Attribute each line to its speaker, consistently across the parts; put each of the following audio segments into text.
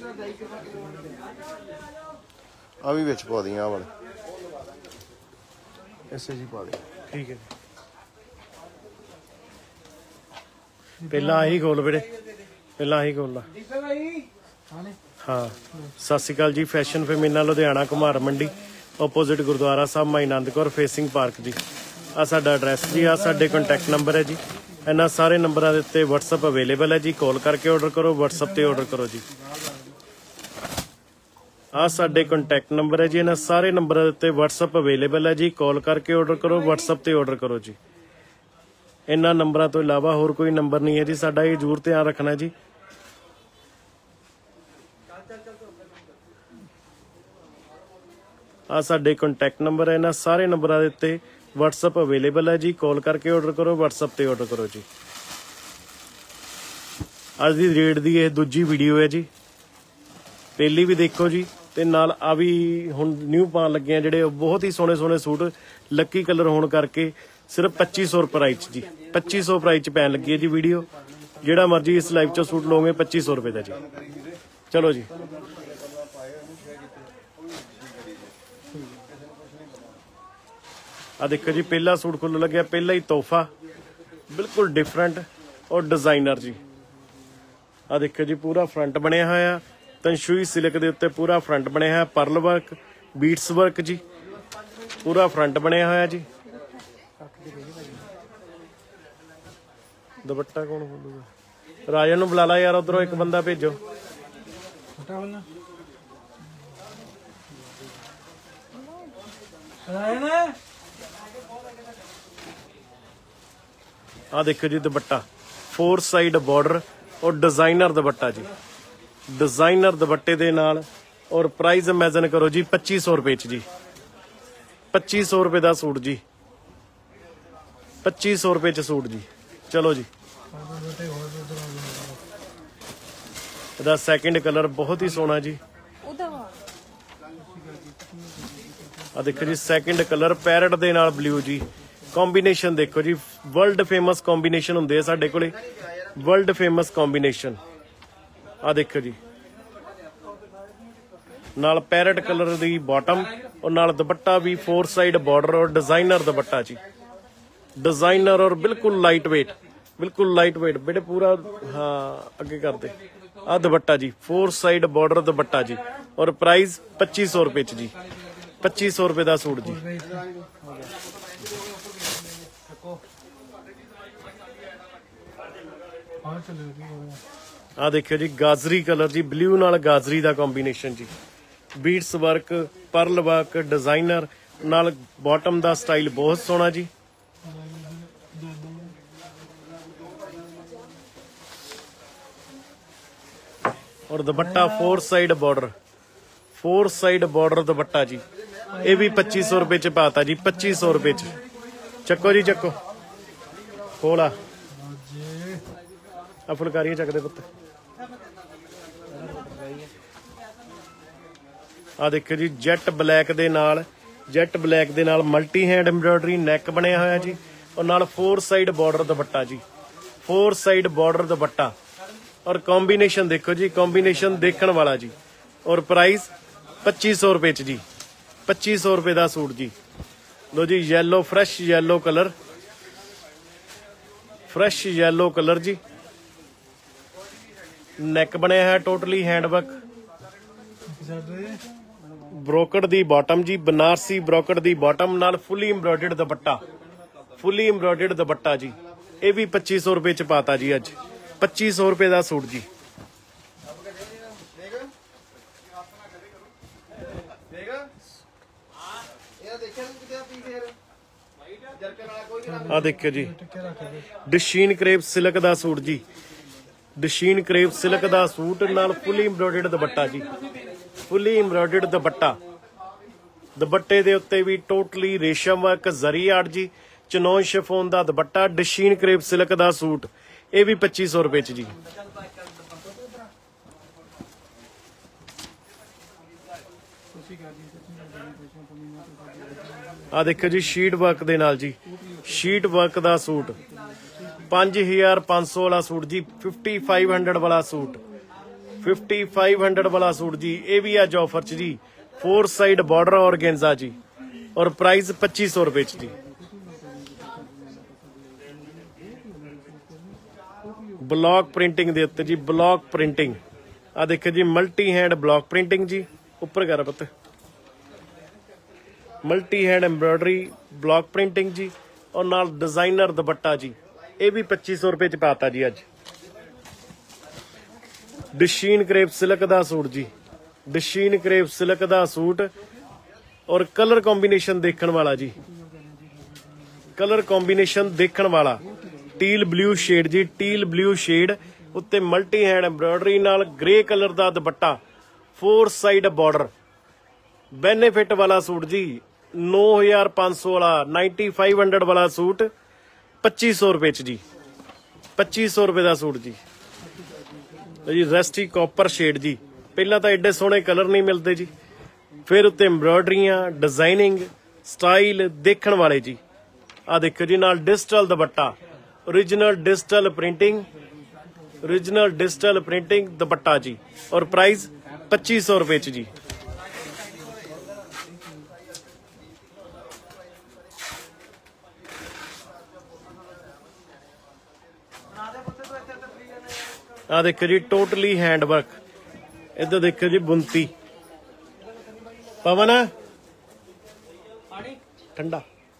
Speaker 1: आ भी विच पा दी वाले ऐसे जी पा दी।
Speaker 2: ठीक है पहला आही खोल बेटे पहला आही खोल ला। हाँ Sat Shri Akal ji. Fashion femina Ludhiana Ghumar Mandi opposite Gurudwara Sahib Mai Anand Kaur facing park ji. आ साडा एड्रैस जी आ साडे कॉन्टैक्ट नंबर है जी। इन्हां सारे नंबरां दे उत्ते WhatsApp अवेलेबल है जी। कॉल करके ऑर्डर करो WhatsApp ते ऑर्डर करो जी। आ साडे कॉन्टैक्ट नंबर है जी। इन्हां सारे नंबरां दे उत्ते WhatsApp अवेलेबल है जी। कॉल करके ऑर्डर करो WhatsApp ते ऑर्डर करो जी। इन्हां नंबरां तो इलावा होर कोई नंबर नहीं है जी साडा। ये जरूर ध्यान रखना जी। आ साडे कॉन्टैक्ट नंबर है। इन्हां सारे नंबरां दे उत्ते WhatsApp अवेलेबल है जी। कॉल करके ऑर्डर करो WhatsApp ते ऑर्डर करो जी। अज दी रेट दी ये दूजी वीडियो है जी। पहली भी देखो जी ते नाल आ भी हुण न्यू पाण लगे जिहड़े बहुत ही सोहणे सोहणे सूट लक्की कलर होण करके सिर्फ 2500 प्राइस जी। 2500 प्राइस पैन लगी है जी वीडियो। जिहड़ा मर्जी इस लाइव चो सूट लोगे 2500 रुपए का जी। चलो जी आ देखो जी पहला सूट खुल लग्या पहला ही तोहफा बिल्कुल डिफरेंट और डिजाइनर जी। आ देखो जी पूरा फ्रंट बनया होया तंशुई सिल्क के उत्ते पूरा फ्रंट बनया है परल वर्क बीट्स वर्क जी। पूरा फ्रंट बनया होया जी। दुपट्टा कौन खोलूगा राजन नूं बुला ला यार उधरों एक बंदा भेजो। आ देखो जी दुपट्टा 4 साइड बॉर्डर और डिजाइनर दुपट्टा जी। डिजाइनर दुपट्टे दे नाल और प्राइस इमेजिन करो जी 2500 रुपए च जी। 2500 रुपए का सूट जी। 2500 रुपए च सूट जी। चलो जी ਇਹਦਾ ਸੈਕਿੰਡ ਕਲਰ बहुत ही सोहना जी। आ देखो जी सैकेंड कलर पैरट दे नाल ब्लू जी। कॉम्बीनेशन देखो जी वर्ल्ड फेमस कॉम्बीनेशन हुंदे साडे कोले वर्ल्ड फेमस कॉम्बीनेशन। आ देखो जी नाल पैरट कलर दी बॉटम और नाल दुपट्टा भी 4 साइड बॉर्डर और डिजाइनर दुपट्टा जी। डिजाइनर और बिल्कुल लाइट वेट बेटे पूरा। हाँ अगे करते आ दुपट्टा जी 4 साइड बॉर्डर दुपट्टा जी और प्राइस 2500 रुपए च जी। 2500 रुपए का सूट जी। आ देखियो जी गाजरी कलर जी ब्लू नाल गाजरी का कॉम्बीनेशन जी। Beads work pearl work designer नाल बॉटम का स्टाइल बहुत सोहना जी। और दुपट्टा 4 साइड बॉर्डर दुपट्टा जी। ये भी 2500 रुपए च पाता जी। 2500 रुपए च चक्को जी चक्को खोला आ फुलकारियां चकदे पुत्त। आ देखो जी जैट ब्लैक दे नाल मल्टी हैंड एम्ब्रॉयडरी नैक बनया होया जी और नाल 4 साइड बॉर्डर दुपट्टा जी। 4 साइड बॉर्डर दुपट्टा और कॉम्बीनेशन देखो जी कॉम्बीनेशन देखने वाला जी। और प्राइस 2500 रुपए च जी। 2500 रुपए का सूट जी। लो जी येलो फ्रैश येलो कलर जी। नैक बनया है टोटली हैंडवर्क ब्रोकट दी बॉटम जी। बनारसी ब्रोकट दी बॉटम नाल फुली एम्ब्रॉयडर्ड दुपट्टा जी। ये भी 2500 रुपए च पाता जी। अज 2500 रुपए का सूट जी। आ देखियो जी डशीन क्रेप सिल्क का सूट जी। डशीन क्रेप सिल्क का सूट नाल फुली एम्ब्रॉयडर्ड दुपट्टा जी। फुली एम्ब्रॉयडर्ड दुपट्टा दुपट्टे दे उत्ते भी टोटली रेशम वर्क जरी आर्ट जी। चनौन शिफोन का दुपट्टा डशीन क्रेप सिल्क का सूट। ये भी 2500 रुपए च जी। आ देखो जी शीट वर्क दे नाल जी। शीट वर्क का सूट 5500 वाला सूट जी। 5500 वाला सूट 5500 वाला सूट जी, ये भी अज ऑफर च जी। 4 साइड बॉर्डर ऑर्गेन्जा जी, और प्राइस 2500 रुपए च जी। ब्लॉक प्रिंटिंग दे उत्ते जी, ब्लॉक प्रिंटिंग आ देखो जी, मल्टी हैंड ब्लॉक प्रिंटिंग जी। ऊपर कर पुत, multi hand embroidery block printing जी, और नाल डिजाइनर दुपट्टा जी। ये भी 2500 रुपए च पाता जी अज। डशीन क्रेप सिल्क दा सूट जी, डशीन क्रेप सिल्क दा सूट, और कलर कॉम्बिनेशन देखने वाला जी, कलर कॉम्बिनेशन देखने वाला। टील ब्लू शेड जी, टील ब्लू शेड उत्ते मल्टी हैंड एम्ब्रॉयडरी नाल ग्रे कलर दा दुपट्टा, 4 साइड बॉर्डर, बेनिफिट वाला सूट जी। 9500 वाला, 9500 वाला सूट 2500 रुपए च जी, 2500 रुपए का सूट जी। जी रस्टी कॉपर शेड जी, पहला तो एडे सोहने कलर नहीं मिलते जी, फिर उत्ते एम्ब्रॉयडरियां डिजाइनिंग स्टाइल देखने वाले जी। आ देखो जी, नाल digital dupatta, original digital printing, original digital printing dupatta जी, और प्राइस 2500 रुपए च जी। आ देखो जी, टोटली हैंडवर्क। इधर देखो जी, बुनती पवन ठंडा।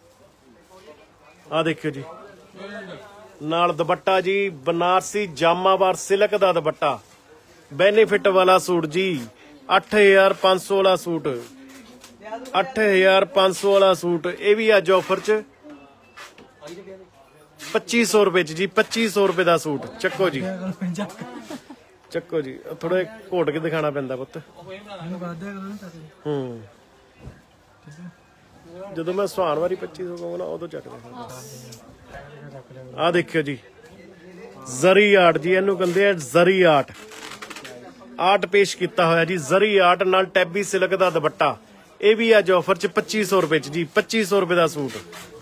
Speaker 2: आ देखो जी, नाल दुपट्टा जी, बनारसी जामावार सिल्क दा दुपट्टा, बेनिफिट वाला सूट जी। 8500 वाला सूट, 8500 वाला सूट, ये भी अज ऑफर च 2500 रुपए च जी। 2500 रुपए का सूट चक्को जी, चक्को जी। थोड़ा घोट के दिखाना पैंदा पुत्त। जो मैं सुहान वारी 2500 कहूँ ना, उदों चक दे। आ देखियो जी, जरी आर्ट जी, इनू कहते हैं जरी आर्ट। आर्ट पेश किया होया जी, जरी आर्ट नाल टैबी सिल्क का दुपट्टा। ये भी अज ऑफर च 2500 रुपए च जी, 2500 रुपए का सूट।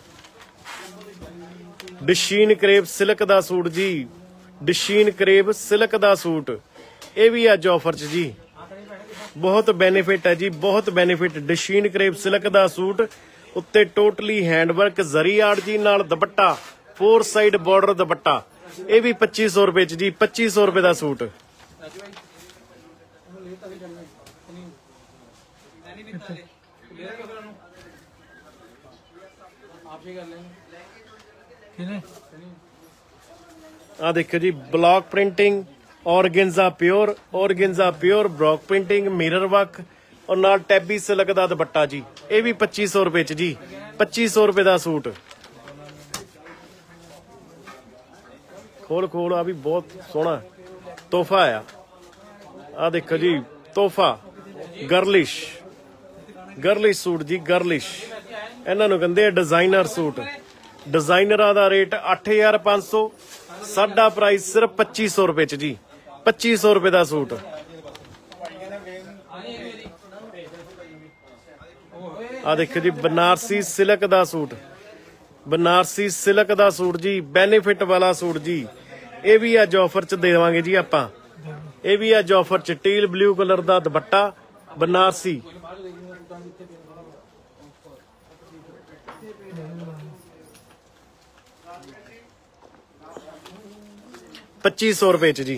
Speaker 2: डशीन क्रेप सिल्क का सूट जी, डशीन क्रेप सिल्क का सूट, ये भी अज ऑफर च जी। बहुत बेनिफिट है जी, बहुत बेनिफिट। डशीन क्रेप सिल्क का सूट उत्ते टोटली हैंडवर्क, जरी आर्ट जी, नाल दुपट्टा, 4 साइड बॉर्डर दुपट्टा। ये भी 2500 रुपए च जी, 2500 रुपए का सूट। आ देखो जी, block printing, organza pure, organza pure block printing, mirror work, और नाल टैबी सिल्क दा दुपट्टा जी। ये भी 2500 रुपए च जी, 2500 रुपए का सूट। खोल खोल, आ भी बहुत सोहना तोहफा है। आ देखो जी, तोहफा गर्लिश, गर्लिश सूट जी, गर्लिश। इन्हां नूं कहंदे डिजाइनर सूट। डिजाइनर का रेट 8500, साडा प्राइस सिर्फ 2500 रुपए च जी, 2500 रुपए का सूट। आ देखो जी, बनारसी सिल्क का सूट, बनारसी सिल्क का सूट जी, बेनिफिट वाला सूट जी। ये भी अज ऑफर च देवांगे जी आपां। ये भी अज ऑफर च टील ब्लू कलर का दुपट्टा, बनारसी। 2500 रुपए च जी।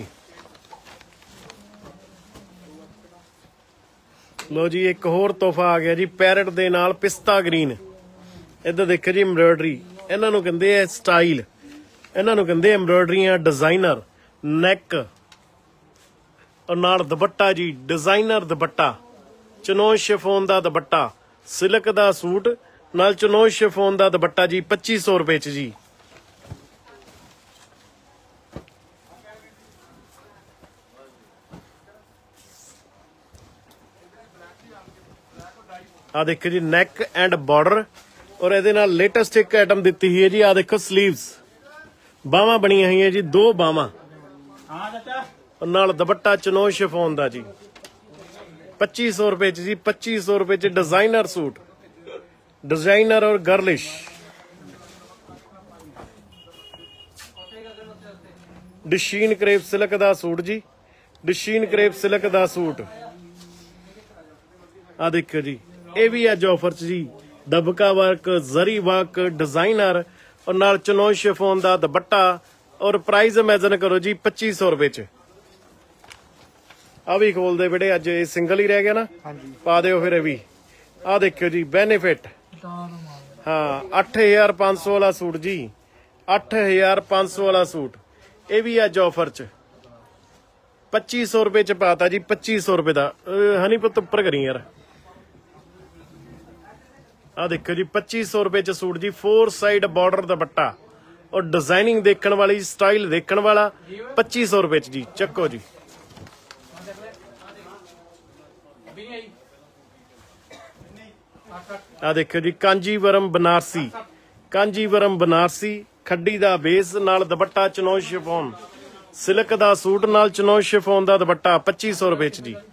Speaker 2: लो जी, एक होर तोहफा आ गया जी, पैरट दे नाल पिस्ता ग्रीन। इधर देखो जी, एम्ब्रॉयडरी, इन्हां नूं कहंदे आ स्टाइल, इन्हां नूं कहंदे एम्ब्रॉयडरियां डिजाइनर, नैक और नाल दुपट्टा जी, डिजाइनर दुपट्टा, चनोन शिफोन दा दुपट्टा, सिल्क दा सूट नाल चनोन शिफोन दा दुपट्टा जी, 2500 रुपए च जी। आ देखो जी, नैक एंड बॉर्डर, और ये लेटेस्ट एक आइटम दी हुई है जी। आ देखो, स्लीव्स, बावां बनिया हुई है जी, 2 बावां, और नाल दुपट्टा चनोन शिफोन दा जी, 2500 रुपए च जी, 2500 रुपए च डिजाइनर सूट, डिजाइनर और गर्लिश। डशीन क्रेप सिल्क का सूट जी, ਡਿਸ਼ੀਨ ਕਰੇਪ ਸਿਲਕ ਦਾ ਸੂਟ ਆ ਦੇਖੋ ਜੀ, ਇਹ ਵੀ ਅੱਜ ਆਫਰ ਚ ਜੀ। ਦਬਕਾ ਵਰਕ, ਜ਼ਰੀ ਵਰਕ, ਡਿਜ਼ਾਈਨਰ ਔਰ ਨਾਲ ਚਨੋਨ ਸ਼ਿਫੋਨ ਦਾ ਦੁਪੱਟਾ ਔਰ ਪ੍ਰਾਈਸ ਇਮੇਜਨ ਕਰੋ ਜੀ 2500 ਰੁਪਏ ਚ। ਆ ਵੀ ਖੋਲਦੇ ਬੇਟੇ, ਅੱਜ ਇਹ ਸਿੰਗਲ ਹੀ ਰਹਿ ਗਿਆ ਨਾ, ਪਾ ਦਿਓ ਫਿਰ ਇਹ ਵੀ। ਆ ਦੇਖਿਓ ਜੀ ਬੈਨੀਫਿਟ, ਹਾਂ 8500 ਵਾਲਾ ਸੂਟ ਜੀ, 8500 ਵਾਲਾ ਸੂਟ। ਇਹ ਵੀ ਅੱਜ ਆਫਰ ਚ 2500 ਰੁਪਏ ਚ ਪਾਤਾ ਜੀ, 2500 ਰੁਪਏ ਦਾ। ਹਨੀ ਪੁੱਤ ਉੱਪਰ ਕਰੀ ਯਾਰ। ਆ ਦੇਖੋ ਜੀ 2500 ਰੁਪਏ ਚ ਸੂਟ ਜੀ, 4 ਸਾਈਡ ਬਾਰਡਰ ਦੁਪੱਟਾ ਔਰ ਡਿਜ਼ਾਈਨਿੰਗ ਦੇਖਣ ਵਾਲੀ, ਸਟਾਈਲ ਦੇਖਣ ਵਾਲਾ, 2500 ਰੁਪਏ ਚ ਜੀ। ਚੱਕੋ ਜੀ। ਆ ਦੇਖੋ ਜੀ ਕਾਂਜੀਵਰਮ ਬਨਾਰਸੀ, ਕਾਂਜੀਵਰਮ ਬਨਾਰਸੀ ਖੱਡੀ ਦਾ ਬੇਸ ਨਾਲ ਦੁਪੱਟਾ ਚਨੋਨ ਸ਼ਿਫੋਨ, ਸਿਲਕ ਦਾ ਸੂਟ ਨਾਲ ਚਨੋਨ ਸ਼ਿਫੋਨ ਦਾ ਦੁਪੱਟਾ 2500 ਰੁਪਏ ਚ ਜੀ।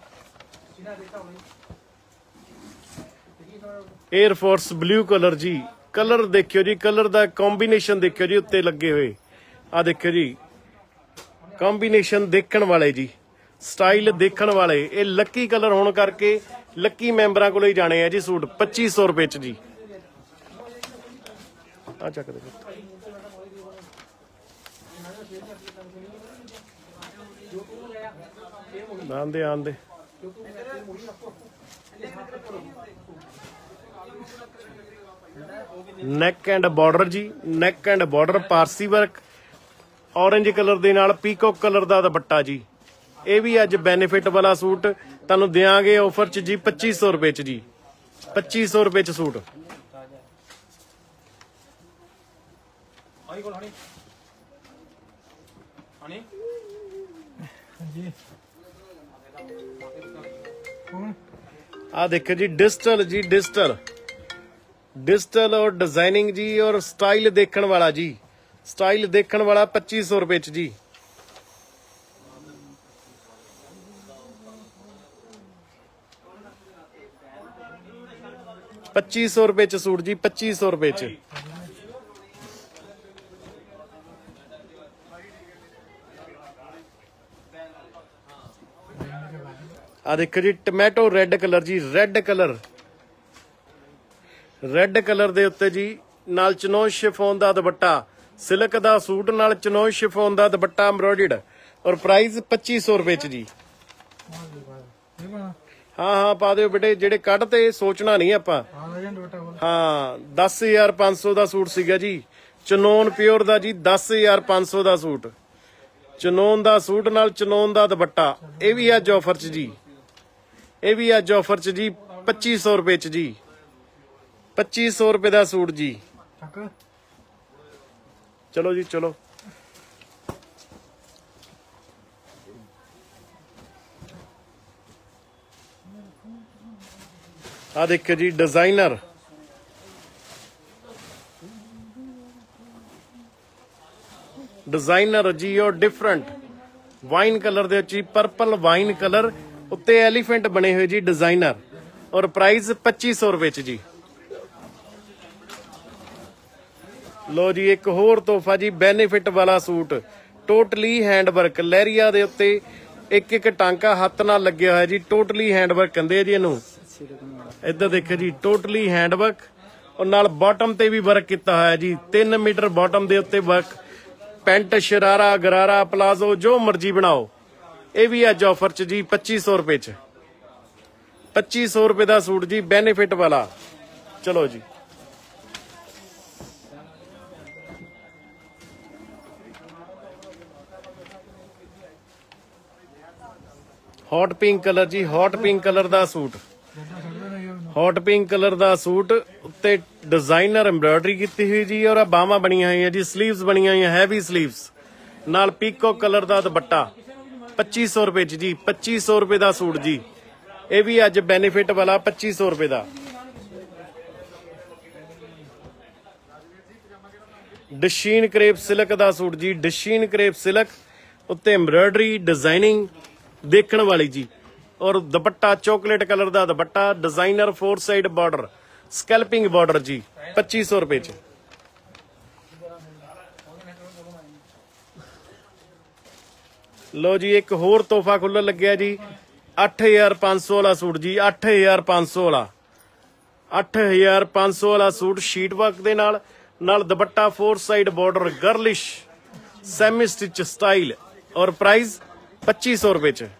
Speaker 2: 에ਅਰ ਫੋਰਸ ਬਲੂ ਕਲਰ ਜੀ, ਕਲਰ ਦੇਖਿਓ ਜੀ, ਕਲਰ ਦਾ ਕੰਬੀਨੇਸ਼ਨ ਦੇਖਿਓ ਜੀ ਉੱਤੇ ਲੱਗੇ ਹੋਏ। ਆ ਦੇਖਿਓ ਜੀ ਕੰਬੀਨੇਸ਼ਨ ਦੇਖਣ ਵਾਲੇ ਜੀ, ਸਟਾਈਲ ਦੇਖਣ ਵਾਲੇ। ਇਹ ਲੱਕੀ ਕਲਰ ਹੋਣ ਕਰਕੇ ਲੱਕੀ ਮੈਂਬਰਾਂ ਕੋਲ ਹੀ ਜਾਣੇ ਆ ਜੀ ਸੂਟ 2500 ਰੁਪਏ ਚ ਜੀ। ਆ ਚੱਕ ਦੇ ਆਂਦੇ ਆਂਦੇ। ਨੈਕ ਐਂਡ ਬਾਰਡਰ ਜੀ, neck and border Parsi work, orange colour ਦੇ ਨਾਲ ਪੀਕੋਕ ਕਲਰ ਦਾ ਦੁਪੱਟਾ ਜੀ। ਇਹ ਵੀ ਅੱਜ ਬੈਨੀਫਿਟ ਵਾਲਾ ਸੂਟ ਤੁਹਾਨੂੰ ਦਿਆਂਗੇ ਆਫਰ ਚ ਜੀ 2500 ਰੁਪਏ ਚ ਜੀ, 2500 ਰੁਪਏ ਚ ਸੂਟ। ਆ ਦੇਖੋ ਜੀ डिजिटल जी, डिजिटल डिजिटल और डिजाइनिंग जी और स्टाइल देखने वाला जी, स्टाइल देखने वाला 2500 रुपए च जी। ₹2500 रुपए च सूट जी, 2500 रुपए च। आ देखो जी टमैटो रेड कलर जी, रेड कलर, रेड कलर दे उत्ते जी नाल चनोन शिफोन दा दुपट्टा, सिल्क दा सूट नाल चनोन शिफोन दा दुपट्टा एम्ब्रॉयडर्ड और प्राइस 2500 रुपए च जी। हाँ हाँ पा दिओ बेटे, जेडे कट ते सोचना नहीं आपां। हाँ 10500 दा सूट सीगा जी, चनोन प्योर दा जी, 10500 दा सूट, चनोन दा सूट नाल चनोन दा दुपट्टा। ये भी अज ऑफर च जी, ये भी अज ऑफर च जी 2500 रुपए च जी, 2500 रुपए दा सूट जी। चलो जी चलो। आ देखो जी डिजाइनर, डिजाइनर जी और डिफरेंट वाइन कलर दे जी, पर्पल वाइन कलर उत्ते एलीफेंट बने हुए जी, डिजाइनर और प्राइस 2500 रुपए च जी। लो जी एक होर तोहफा जी, बेनीफिट वाला सूट, टोटली हैंडवर्क, लहरिया दे उत्ते एक एक टांका हाथ नाल लगे हुआ है जी, टोटली हैंडवर्क कहंदे जी इहनूं। इधर देखो जी टोटली हैंडवर्क और नाल बॉटम ते भी वर्क किया हुआ है जी, 3 मीटर बॉटम दे उत्ते वर्क, पेंट शरारा गरारा प्लाजो जो मर्जी बनाओ। ये भी अज ऑफर च जी 2500 रुपए च, 2500 रुपए का सूट जी, बेनीफिट वाला। चलो जी हॉट पिंक कलर जी, हॉट पिंक कलर का सूट, हॉट पिंक कलर का सूट उत्ते डिजाइनर एम्ब्रॉयडरी की हुई जी और बाहां बनिया हुई जी, स्लीव्स बनिया हुई हैवी स्लीव्स नाल पीको कलर का दुपट्टा 2500 रुपए च जी, 2500 रुपए का सूट जी। ये भी अज बेनीफिट वाला 2500 रुपए का। डिशीन क्रेप सिल्क का सूट जी, डिशीन क्रेप सिल्क उत्ते एम्ब्रॉयडरी डिजाइनिंग देखण वाली जी और दुपट्टा चॉकलेट कलर का dupatta, designer 4 side border, scalping border जी, 2500 रुपए च। ਲੋ ਜੀ ਇੱਕ ਹੋਰ ਤੋਹਫਾ ਖੁੱਲਣ ਲੱਗਿਆ ਜੀ 8500 ਵਾਲਾ ਸੂਟ ਜੀ 8500 ਵਾਲਾ 8500 ਵਾਲਾ ਸੂਟ ਸ਼ੀਟ ਵਰਕ ਦੇ ਨਾਲ dupatta 4 side border girlish semi stitch style ਔਰ ਪ੍ਰਾਈਸ 2500 रुपए च।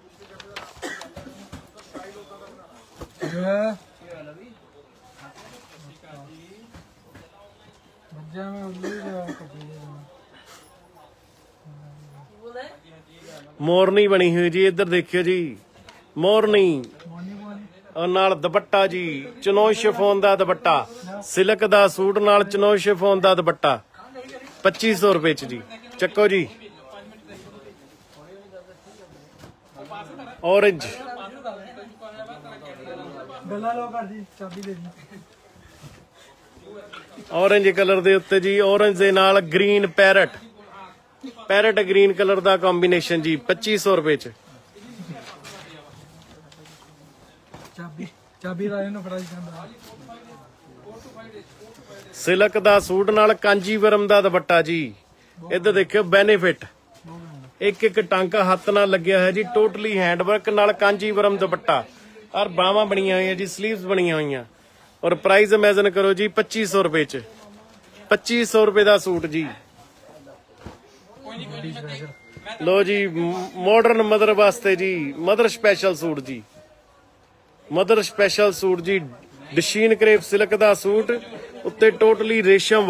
Speaker 2: मोरनी बनी हुई जी, इधर देखियो जी मोरनी और नाल दुपट्टा जी चनोई शिफोन दा दुपट्टा, सिल्क दा सूट नाल चनोई शिफोन दा दुपट्टा 2500 रुपए च जी। चक्को जी ऑरेंज ऑरेंज कलर दे उत्ते जी, ऑरेंज दे नाल ग्रीन पैरट ग्रीन कलर दा कॉम्बिनेशन जी 2500 रुपए च। सिल्क दा सूट नाल कांजीवरम दा दुपट्टा जी, इधर देखियो बेनिफिट एक एक टांका हाथ नाल लग्या है जी, टोटली हैंडवर्क नाल कांजीवरम दुपट्टा और बावां बनिया हुई जी, स्लीव्स बनिया हुई और प्राइस इमेजिन करो जी 2500 रुपए च। 2500 रुपए दा सूट जी। लो जी मॉडर्न मदर वास्ते जी मदर स्पेशल सूट जी, मदर स्पेशल सूट जी डशीन क्रेप सिल्क दा सूट उत्ते टोटली रेशम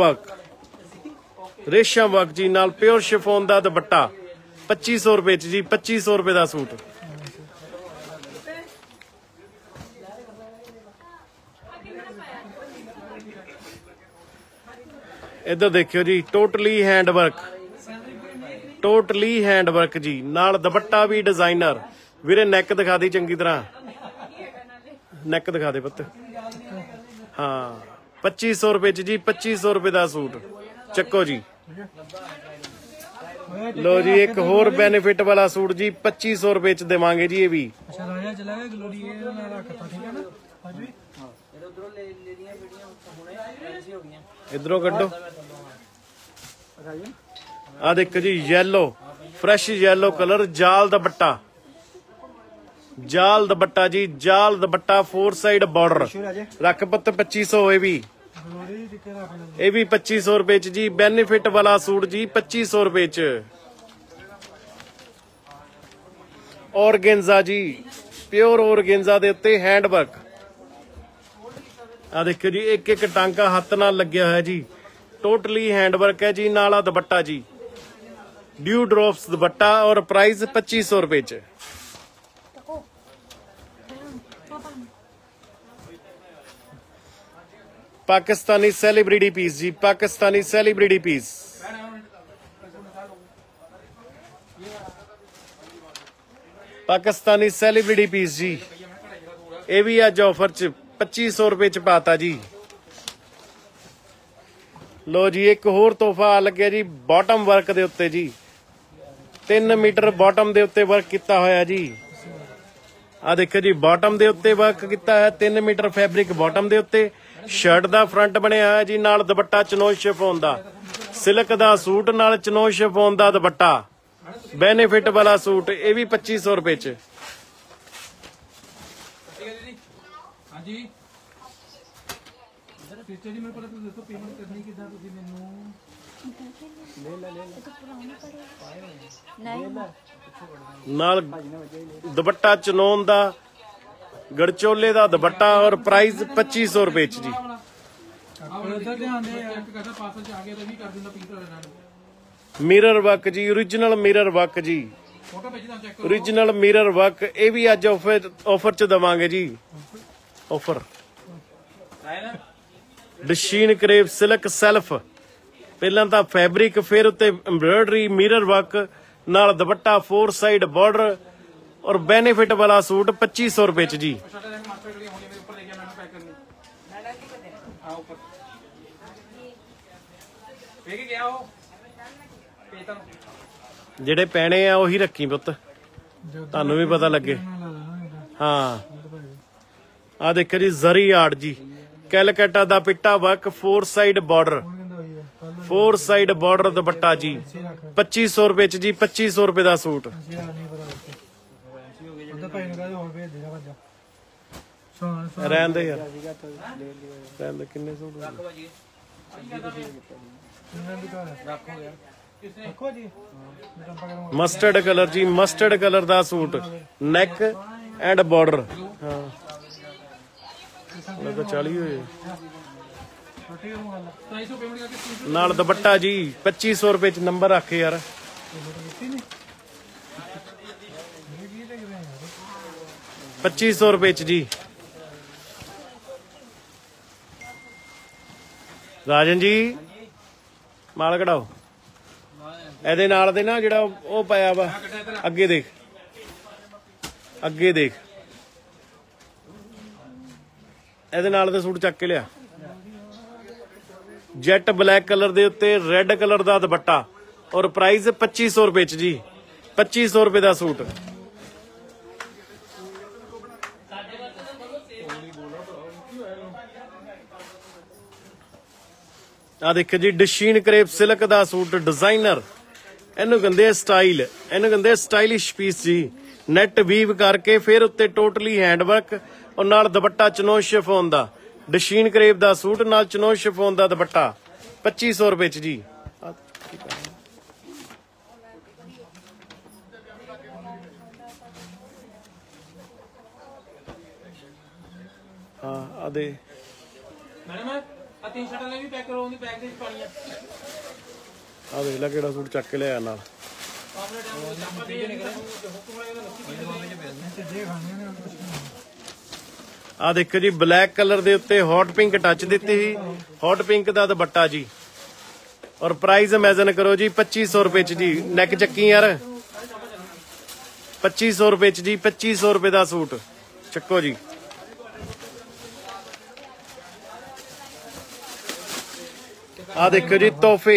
Speaker 2: वर्क जी नाल प्योर शिफोन दा दुपट्टा 2500 रुपए च जी। 2500 रुपए दा सूट। इधर देखियो जी टोटली हैंडवर्क जी नाल दुपट्टा भी डिजाइनर। वीरे नैक दिखा दी चंगी तरह, नैक दिखा दे पुत्त। हाँ 2500 रुपए च जी। 2500 रुपए दा सूट। चक्को जी। लो जी एक होर बेनिफिट वाला सूट जी 2500 रुपए च देवांगे जी। ये भी इधरों कड्डो। आ देखो जी येलो फ्रेश येलो कलर जाल दुपट्टा जी, जाल दुपट्टा 4 साइड बॉर्डर रख पुत 2500। ये भी 2500 रुपए च जी। बेनिफिट वाला सूट जी 2500 रुपए च। ऑर्गेन्जा जी प्योर ऑर्गेन्जा दे उत्ते हैंडवर्क। आ देखो जी एक एक टांका हाथ नाल लग्या है जी, टोटली हैंडवर्क है जी। नाला दुपट्टा जी ड्यू ड्रॉप्स दुपट्टा और प्राइस 2500 रुपए च। पाकिस्तानी सेलिब्रिटी पीस जी, Pakistani celebrity piece. Pakistani celebrity piece जी। ये भी अज ऑफर च 2500 रुपए च पाता जी। लो जी एक होर तोहफा आ लग्या जी बॉटम वर्क दे उत्ते जी। 3 मीटर बॉटम दे उत्ते वर्क किता होया जी। आ देखो जी बॉटम दे उत्ते वर्क किता है। 3 मीटर फैब्रिक बॉटम दे उत्ते। शर्ट दा फ्रंट बनया है जी नाल दुपट्टा चनोई शिफोन दा। सिल्क दा सूट नाल चनोई शिफोन दा दुपट्टा। बेनिफिट वाला सूट ये भी 2500 रुपए च। नाल दुपट्टा चनोन दा गड़चोले दा दुपट्टा और प्राइस 2500 रुपए च जी। मिरर वर्क जी, ओरिजिनल मिरर वर्क जी, ओरिजिनल मिरर वर्क। ये भी अज ऑफर च देवांगे जी। ऑफर डशीन क्रेप सिल्क सेल्फ। पहला तो फैब्रिक फिर उत्ते एम्ब्रॉयडरी मिरर वर्क नाल दुपट्टा 4 साइड बॉर्डर और बेनिफिट वाला सूट 2500 रुपए च जी। जेडे पैने आ उही रखी पुत, तानू भी पता लगे। हाँ आ देखो जी जरी आर्ट जी, कैलकटा दा पिट्टा work 4 side border 4 side border dupatta ਜੀ 2500 ਰੁਪਏ ਚ ਜੀ 2500 ਰੁਪਏ ਦਾ ਸੂਟ ਰਹਿਣ ਦੇ ਯਾਰ ਰਹਿਣ ਦੇ ਕਿੰਨੇ ਸੂਟ ਮਸਟਰਡ ਕਲਰ ਜੀ ਮਸਟਰਡ ਕਲਰ ਦਾ ਸੂਟ ਨੈਕ ਐਂਡ ਬਾਰਡਰ ਹਾਂ ਲੱਗਾ 40 ਹੋਏ ਨਾਲ ਦੁਪੱਟਾ ਜੀ 2500 ਰੁਪਏ ਚ ਨੰਬਰ ਰੱਖ ਯਾਰ 2500 ਰੁਪਏ ਚ ਜੀ ਰਾਜਨ ਜੀ ਮਾਲ ਕਢਾਓ ਇਹਦੇ ਨਾਲ ਦੇ ਨਾ ਜਿਹੜਾ ਉਹ ਪਾਇਆ ਵਾ ਅੱਗੇ ਦੇਖ ਅੱਗੇ ਦੇਖ ਇਹਦੇ ਨਾਲ ਦੇ ਸੂਟ ਚੱਕ ਕੇ ਲਿਆ ਜੈਟ ਬਲੈਕ ਕਲਰ ਦੇ ਉੱਤੇ ਰੈੱਡ ਕਲਰ ਦਾ ਦੁਪੱਟਾ ਔਰ ਪ੍ਰਾਈਸ 2500 ਰੁਪਏ ਚ ਜੀ 2500 ਰੁਪਏ ਦਾ ਸੂਟ ਆ ਦੇਖੋ ਜੀ ਡਿਸ਼ੀਨ ਕਰੇਪ ਸਿਲਕ ਦਾ ਸੂਟ ਡਿਜ਼ਾਈਨਰ ਇਹਨੂੰ ਕਹਿੰਦੇ ਆ ਸਟਾਈਲ ਇਹਨੂੰ ਕਹਿੰਦੇ ਆ ਸਟਾਈਲਿਸ਼ ਪੀਸ ਜੀ ਨੈਟ ਵੀਵ ਕਰਕੇ ਫਿਰ ਉੱਤੇ ਟੋਟਲੀ ਹੈਂਡ ਵਰਕ ਔਰ ਨਾਲ ਦੁਪੱਟਾ ਚਨੋ ਸ਼ਿਫੋਨ ਦਾ ਡਿਸ਼ੀਨ ਕਰੇਪ ਦਾ ਸੂਟ ਨਾਲ ਚਨੋ ਸ਼ਿਫੋਨ ਦਾ ਦੁਪੱਟਾ 2500 ਰੁਪਏ ਚ ਜੀ ਹਾਂ ਆ ਦੇ
Speaker 3: तीन शर्ट भी पैक करो पैक दे पानी
Speaker 2: ਆ ਦੇਖ ਲੈ ਕਿਹੜਾ ਸੂਟ ਚੱਕ ਕੇ ਲਿਆ ਨਾਲ ਆ ਦੇਖੋ ਜੀ ਬਲੈਕ ਕਲਰ ਦੇ ਉੱਤੇ ਹੌਟ ਪਿੰਕ ਟੱਚ ਦਿੱਤੀ ਸੀ ਹੌਟ ਪਿੰਕ ਦਾ ਦੁਪੱਟਾ ਜੀ ਔਰ ਪ੍ਰਾਈਸ ਇਮੇਜਨ ਕਰੋ ਜੀ 2500 ਰੁਪਏ ਚ ਜੀ ਨੈਕ ਚੱਕੀ ਯਾਰ 2500 ਰੁਪਏ ਚ ਜੀ 2500 ਰੁਪਏ ਦਾ ਸੂਟ ਚੱਕੋ ਜੀ ਆ ਦੇਖੋ ਜੀ ਤੋਹਫੇ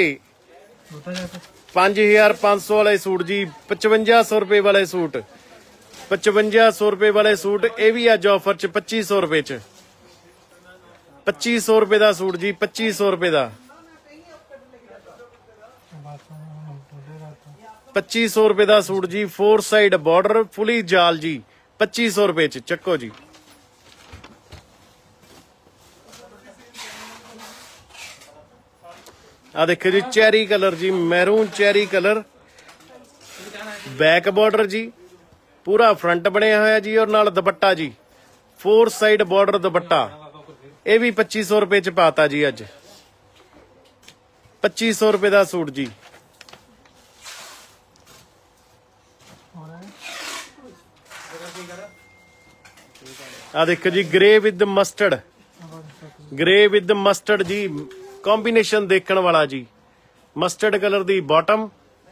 Speaker 2: 5500 ਵਾਲੇ ਸੂਟ ਜੀ 5500 ਰੁਪਏ ਵਾਲੇ ਸੂਟ 5500 ਰੁਪਏ ਵਾਲੇ ਸੂਟ ਇਹ ਵੀ ਅੱਜ ਆਫਰ ਚ 2500 ਰੁਪਏ ਚ 2500 ਰੁਪਏ ਦਾ ਸੂਟ ਜੀ 2500 ਰੁਪਏ ਦਾ 2500 ਰੁਪਏ ਦਾ ਸੂਟ ਜੀ 4 ਸਾਈਡ ਬਾਰਡਰ ਫੁੱਲੀ ਜਾਲ ਜੀ 2500 ਰੁਪਏ ਚ ਚੱਕੋ ਜੀ ਆ ਦੇਖੋ ਜੀ ਚੈਰੀ ਕਲਰ ਜੀ maroon cherry colour back border जी पूरा फ्रंट बनया होया जी और नाल दुपट्टा जी 4 साइड बॉर्डर दुपट्टा ये भी 2500 रुपए च पाता जी अज 2500 रुपए का सूट जी। आ देखो जी grey with mustard, grey with mustard जी कॉम्बिनेशन देखने वाला जी। मस्टर्ड कलर दी बॉटम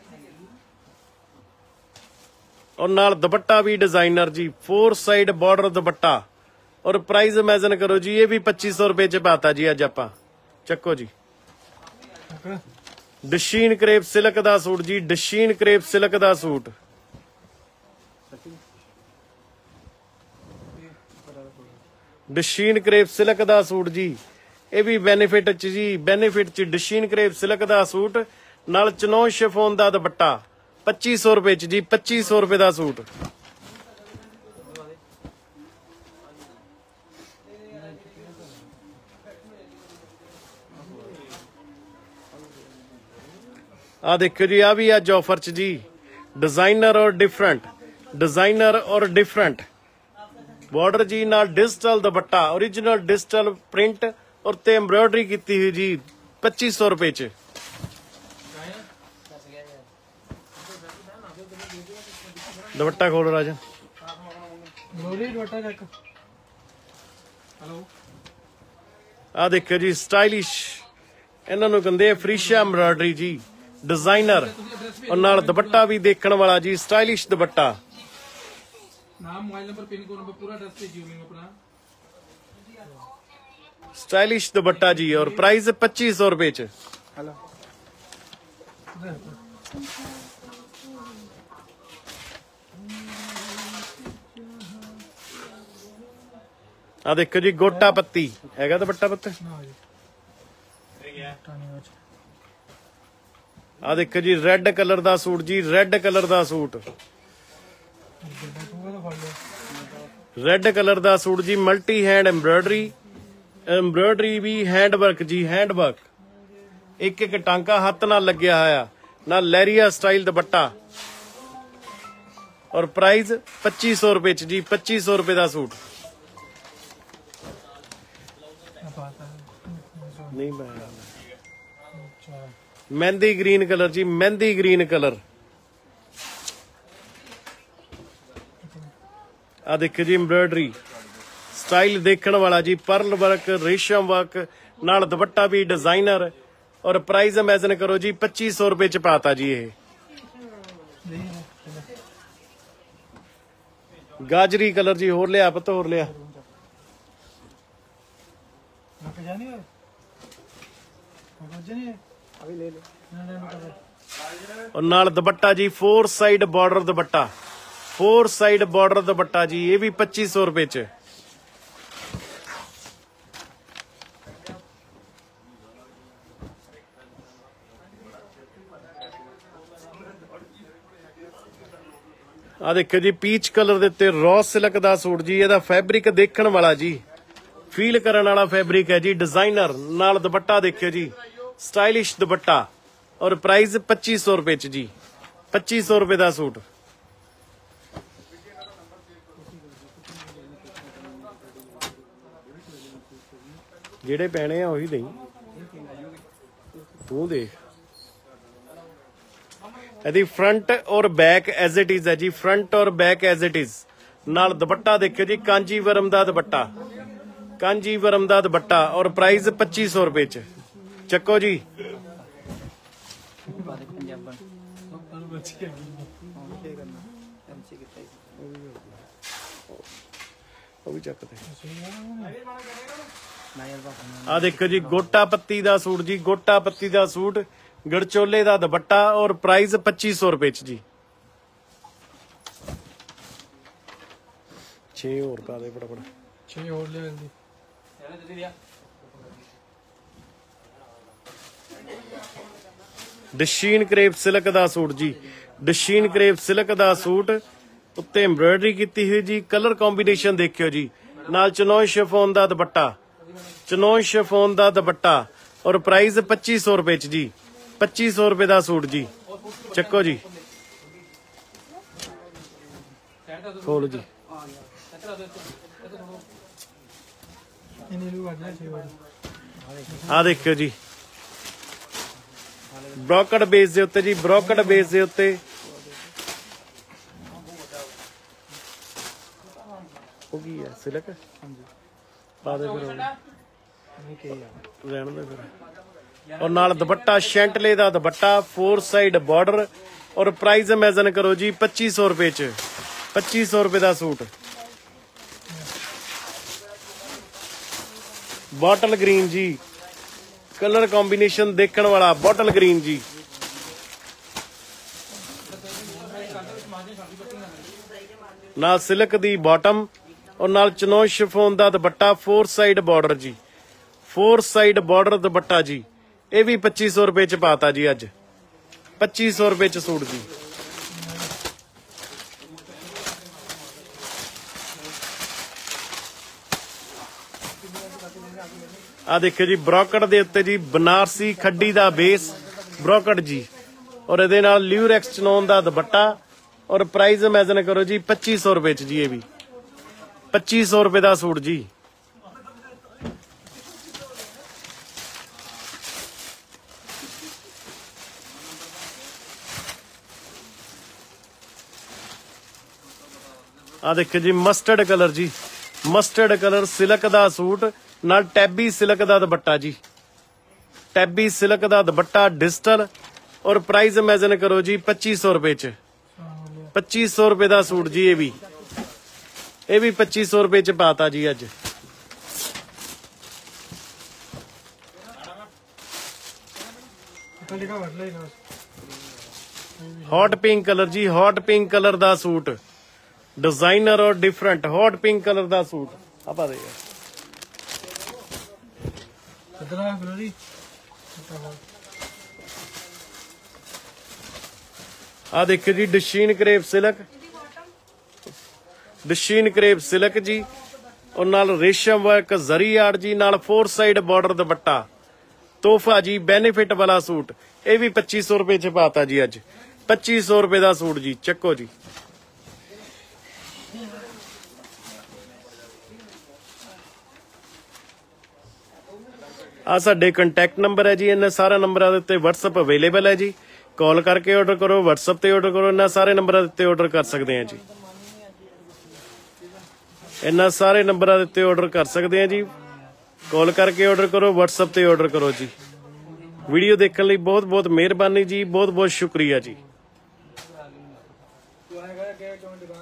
Speaker 2: और नाल दुपट्टा भी डिजाइनर जी 4 साइड बॉर्डर दुपट्टा और प्राइस इमेजिन करो जी ये भी 2500 रुपए च पाता जी अज आप चक्को जी। डशीन क्रेप सिल्क दा सूट जी, डशीन क्रेप सिल्क दा सूट डशीन क्रेप सिल्क दा सूट जी ये भी बेनिफिट च जी, बेनिफिट च डशीन क्रेप सिल्क दा सूट नाल चनौन शिफोन दा दुपट्टा 2500 रुपए च जी, 2500 रुपए दा सूट। आ देखो जी आ भी अज ऑफर च जी डिजाइनर और डिफरेंट, डिजाइनर और डिफरेंट बॉर्डर जी नाल digital dupatta original digital print और ते एम्ब्रॉयडरी की हुई जी 2500 रुपए च। दुपट्टा खोलो राजन। आ देखो जी स्टाइलिश इन्हों कहते फ्रीशा एम्ब्रॉयडरी जी डिजाइनर और नाल दुपट्टा भी देखने वाला जी स्टाइलिश दुपट्टा।
Speaker 3: नाम mobile number pin code number पूरा एड्रेस भेजियो मैं अपना।
Speaker 2: स्टाइलिश दुपट्टा जी और प्राइस 2500 रुपए च। आ देखो जी गोटा पत्ती हैगा दुपट्टा पत्ते ਆ ਦੇਖੋ ਜੀ ਰੈੱਡ ਕਲਰ ਦਾ ਸੂਟ ਜੀ, ਰੈੱਡ ਕਲਰ ਦਾ ਸੂਟ, ਰੈੱਡ ਕਲਰ ਦਾ ਸੂਟ ਜੀ, ਮਲਟੀ ਹੈਂਡ ਐਮਬ੍ਰੋਇਡਰੀ, ਐਮਬ੍ਰੋਇਡਰੀ ਵੀ ਹੈਂਡ ਵਰਕ ਜੀ, ਹੈਂਡ ਵਰਕ, ਇੱਕ ਇੱਕ ਟਾਂਕਾ ਹੱਥ ਨਾਲ ਲੱਗਿਆ ਹੋਇਆ, ਨਾਲ ਲਹਿਰੀਆ ਸਟਾਈਲ ਦੁਪੱਟਾ, ਔਰ ਪ੍ਰਾइस 2500 रुपए च जी, 2500 रुपए ਦਾ ਸੂਟ। ਨਹੀਂ ਮਹਿੰਦੀ ਗ੍ਰੀਨ ਕਲਰ ਜੀ, ਮਹਿੰਦੀ ਗ੍ਰੀਨ ਕਲਰ। ਆ ਦੇਖੋ ਜੀ ਐਮਬ੍ਰੋਇਡਰੀ ਸਟਾਈਲ ਦੇਖਣ ਵਾਲਾ ਜੀ, ਪਰਲ ਵਰਕ, ਰੇਸ਼ਮ ਵਰਕ, ਨਾਲ ਦੁਪੱਟਾ ਵੀ डिजाइनर, और प्राइस इमेजिन करो जी 2500 रुपए च पाता जी। ये गाजरी कलर जी, होर लिया पता, होर लिया, और नाल दुपट्टा जी 4 side border dupatta, 4 side border dupatta जी, ये भी 2500 रुपए च। आ देखो जी पीच कलर दे उत्ते रॉ सिल्क दा सूट जी, ਇਹਦਾ फैब्रिक देखण वाला जी, फील करन वाला फैब्रिक है जी, डिजाइनर, नाल दुपट्टा देखियो जी, स्टाइलिश दुपट्टा, और प्राइस 2500 रुपए च जी, 2500 रुपए दा सूट। ਜਿਹੜੇ ਪੈਣੇ ਆ ਉਹੀ ਦੇਈ ਤੂੰ ਦੇਖ। ਇਹਦੀ फ्रंट और बैक एज इट इज है जी, फ्रंट और बैक एज इट इज, नाल दुपट्टा देखियो जी कांजीवरम दा दुपट्टा, कांजीवरम दा दुपट्टा, और प्राइस 2500 रुपए च। चक्को जी आ देखो जी गोटा पत्ती दा सूट जी, गोटा पत्ती दा सूट, गड़चोले दा दुपट्टा, और प्राइस 2500 रुपए च जी। 6 और पा दे फटाफट,
Speaker 3: 6 और ले जल्दी।
Speaker 2: डशीन क्रेप सिल्क दा सूट जी, डशीन क्रेप सिल्क दा सूट, उत्ते एम्ब्रॉयडरी कीती हुई जी, कलर कॉम्बिनेशन देखियो जी, नाल चनोन शिफोन दा दुपट्टा, चनोन शिफोन दा दुपट्टा, और प्राइस 2500 रुपए च जी, 2500 रुपए दा सूट जी। चक्को जी खोल जी। आ देखियो जी ब्रोकट बेस दे उत्ते जी, ब्रोकट बेस दे उत्ते हो गई है सिल्क, पा दे फिर रहने दे फिर, और नाल दुपट्टा शैंटले दा दुपट्टा, 4 साइड बॉर्डर, और प्राइस इमेजिन करो जी 2500 रुपए च, 2500 रुपए दा सूट। बॉटल ग्रीन जी, कलर कॉम्बिनेशन देखण वाला, बॉटल ग्रीन जी, नाल सिल्क दी बॉटम, और नाल चनोन शिफोन दा दुपट्टा, 4 साइड बॉर्डर जी, 4 साइड बॉर्डर दुपट्टा जी, ये भी 2500 रुपए च पाता जी अज, 2500 रुपए च सूट जी। आ देखियो जी ब्रोकट दे उत्ते जी बनारसी खड्डी दा बेस ब्रोकट जी, और इहदे नाल ल्यूरेक्स चनोन दा दुपट्टा, और प्राइस इमेजिन करो जी 2500 रुपए च जी, ये भी 2500 रुपए दा सूट जी। आ देखियो जी मस्टर्ड कलर जी, मस्टर्ड कलर सिल्क दा सूट, नाल टैबी सिल्क दा दुपट्टा जी, टैबी सिल्क दा दुपट्टा डिजिटल, और प्राइस इमेजिन करो जी 2500 रुपए च, 2500 रुपए दा सूट जी। ये भी 2500 रुपए च पाता जी अज। हॉट पिंक कलर जी, हॉट पिंक कलर दा सूट, डिजाइनर और डिफरेंट, हॉट पिंक कलर दा सूट। आप दे ਆ ਦੇਖਿਓ ਜੀ ਡਿਸ਼ੀਨ ਕਰੇਪ ਸਿਲਕ, ਡਿਸ਼ੀਨ ਕਰੇਪ ਸਿਲਕ ਜੀ, ਔਰ ਨਾਲ ਰੇਸ਼ਮ ਵਰਕ ਜ਼ਰੀ ਆਰਟ ਜੀ, ਨਾਲ 4 ਸਾਈਡ ਬਾਰਡਰ ਦੁਪੱਟਾ, ਤੋਹਫਾ ਜੀ ਬੈਨੀਫਿਟ ਵਾਲਾ ਸੂਟ। ਇਹ ਵੀ 2500 ਰੁਪਏ ਚ ਪਾਤਾ ਜੀ ਅੱਜ, 2500 ਰੁਪਏ ਦਾ ਸੂਟ ਜੀ, ਚੱਕੋ ਜੀ। ਆ ਸਾਡੇ ਕੰਟੈਕਟ ਨੰਬਰ ਹੈ ਜੀ, ਇਹਨਾਂ ਸਾਰੇ ਨੰਬਰਾਂ ਦੇ ਉੱਤੇ WhatsApp ਅਵੇਲੇਬਲ ਹੈ ਜੀ। ਕਾਲ ਕਰਕੇ ਆਰਡਰ ਕਰੋ, WhatsApp ਤੇ ਆਰਡਰ ਕਰੋ, ਇਹਨਾਂ ਸਾਰੇ ਨੰਬਰਾਂ ਦੇ ਉੱਤੇ ਆਰਡਰ ਕਰ ਸਕਦੇ ਆ ਜੀ। ਇਹਨਾਂ ਸਾਰੇ ਨੰਬਰਾਂ ਦੇ ਉੱਤੇ ਆਰਡਰ ਕਰ ਸਕਦੇ ਆ ਜੀ। ਕਾਲ ਕਰਕੇ ਆਰਡਰ ਕਰੋ, WhatsApp ਤੇ ਆਰਡਰ ਕਰੋ ਜੀ। ਵੀਡੀਓ ਦੇਖਣ ਲਈ ਬਹੁਤ ਬਹੁਤ ਮਿਹਰਬਾਨੀ ਜੀ, ਬਹੁਤ ਬਹੁਤ ਸ਼ੁਕਰੀਆ ਜੀ।